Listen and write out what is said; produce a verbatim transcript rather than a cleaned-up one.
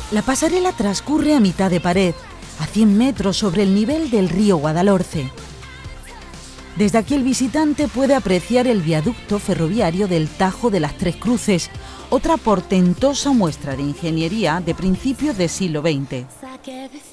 La pasarela transcurre a mitad de pared, a cien metros sobre el nivel del río Guadalhorce. Desde aquí el visitante puede apreciar el viaducto ferroviario del Tajo de las Tres Cruces, otra portentosa muestra de ingeniería de principios del siglo veinte.